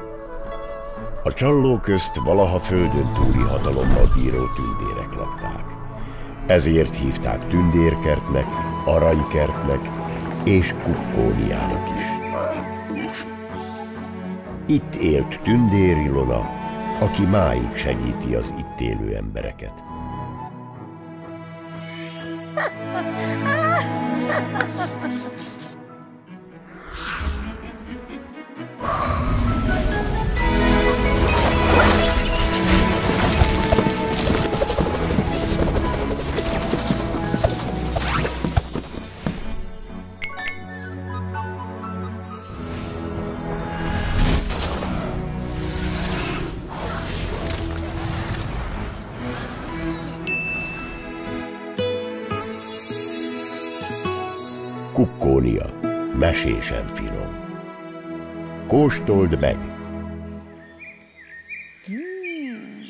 A Csalló közt valaha földön túli hatalommal bíró tündérek lakták. Ezért hívták tündérkertnek, aranykertnek és Kukkóniának is. Itt élt Tündér Ilona, aki máig segíti az itt élő embereket. Kukkónia, mesésen finom. Kóstold meg!